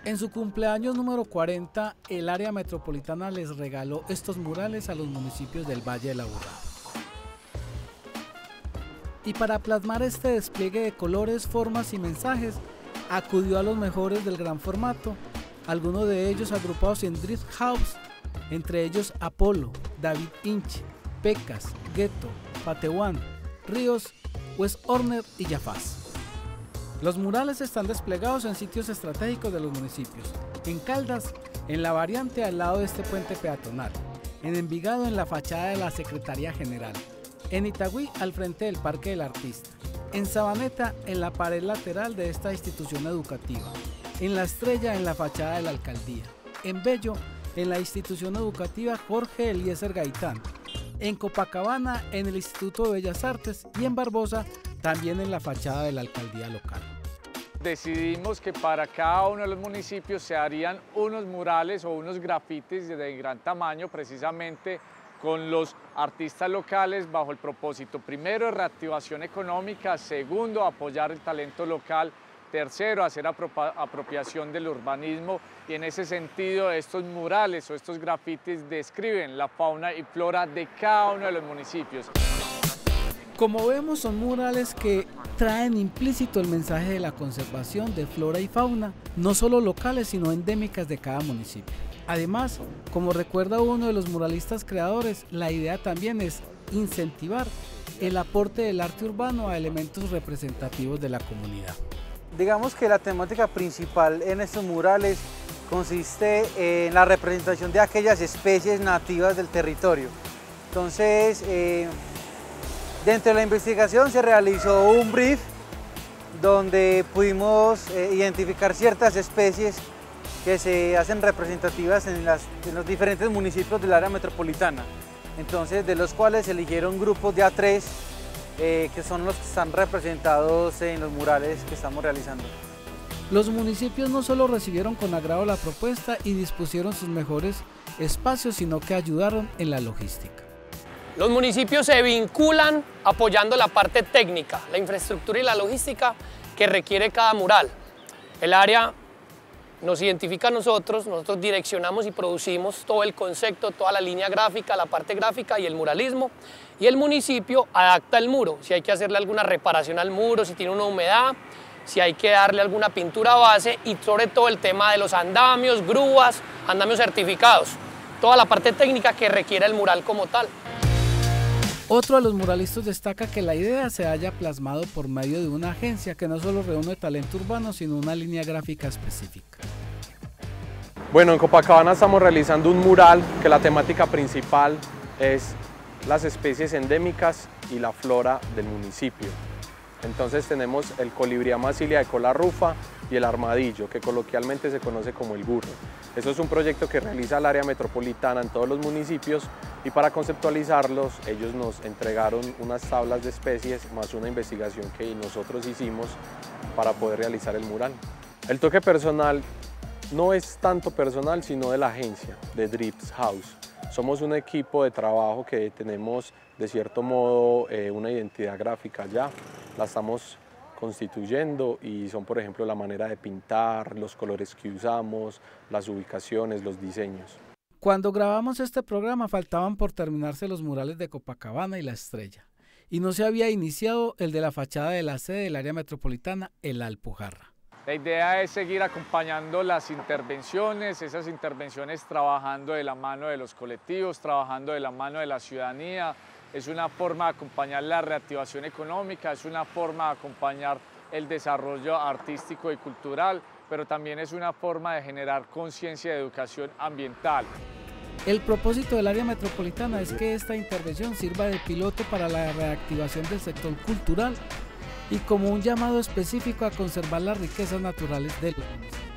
En su cumpleaños número 40, el área metropolitana les regaló estos murales a los municipios del Valle del Aburrá. Y para plasmar este despliegue de colores, formas y mensajes, acudió a los mejores del gran formato, algunos de ellos agrupados en Drift House, entre ellos Apolo, David Inch, Pecas, Ghetto, Patewan, Ríos, West Horner y Jafás. Los murales están desplegados en sitios estratégicos de los municipios: en Caldas, en la variante al lado de este puente peatonal; en Envigado, en la fachada de la Secretaría General; en Itagüí, al frente del Parque del Artista; en Sabaneta, en la pared lateral de esta institución educativa; en La Estrella, en la fachada de la Alcaldía; en Bello, en la institución educativa Jorge Eliezer Gaitán; en Copacabana, en el Instituto de Bellas Artes; y en Barbosa, también en la fachada de la alcaldía local. Decidimos que para cada uno de los municipios se harían unos murales o unos grafitis de gran tamaño, precisamente con los artistas locales, bajo el propósito, primero, de reactivación económica; segundo, apoyar el talento local; tercero, hacer apropiación del urbanismo. Y en ese sentido, estos murales o estos grafitis describen la fauna y flora de cada uno de los municipios. Como vemos, son murales que traen implícito el mensaje de la conservación de flora y fauna, no solo locales, sino endémicas de cada municipio. Además, como recuerda uno de los muralistas creadores, la idea también es incentivar el aporte del arte urbano a elementos representativos de la comunidad. Digamos que la temática principal en estos murales consiste en la representación de aquellas especies nativas del territorio. Entonces, dentro de la investigación se realizó un brief donde pudimos identificar ciertas especies que se hacen representativas en los diferentes municipios del área metropolitana. Entonces, de los cuales se eligieron grupos de A3, que son los que están representados en los murales que estamos realizando. Los municipios no solo recibieron con agrado la propuesta y dispusieron sus mejores espacios, sino que ayudaron en la logística. Los municipios se vinculan apoyando la parte técnica, la infraestructura y la logística que requiere cada mural. El área nos identifica a nosotros direccionamos y producimos todo el concepto, toda la línea gráfica, la parte gráfica y el muralismo. Y el municipio adapta el muro, si hay que hacerle alguna reparación al muro, si tiene una humedad, si hay que darle alguna pintura base, y sobre todo el tema de los andamios, grúas, andamios certificados, toda la parte técnica que requiere el mural como tal. Otro de los muralistas destaca que la idea se haya plasmado por medio de una agencia que no solo reúne talento urbano, sino una línea gráfica específica. Bueno, en Copacabana estamos realizando un mural que la temática principal es las especies endémicas y la flora del municipio. Entonces tenemos el Colibría macilia de cola rufa y el armadillo, que coloquialmente se conoce como el burro. Eso es un proyecto que realiza el área metropolitana en todos los municipios, y para conceptualizarlos ellos nos entregaron unas tablas de especies más una investigación que nosotros hicimos para poder realizar el mural. El toque personal no es tanto personal, sino de la agencia, de Drift House. Somos un equipo de trabajo que tenemos de cierto modo una identidad gráfica ya, la estamos constituyendo, y son, por ejemplo, la manera de pintar, los colores que usamos, las ubicaciones, los diseños. Cuando grabamos este programa faltaban por terminarse los murales de Copacabana y La Estrella, y no se había iniciado el de la fachada de la sede del área metropolitana, el Alpujarra. La idea es seguir acompañando las intervenciones, esas intervenciones trabajando de la mano de los colectivos, trabajando de la mano de la ciudadanía. Es una forma de acompañar la reactivación económica, es una forma de acompañar el desarrollo artístico y cultural, pero también es una forma de generar conciencia de educación ambiental. El propósito del área metropolitana es que esta intervención sirva de piloto para la reactivación del sector cultural y como un llamado específico a conservar las riquezas naturales de los municipios.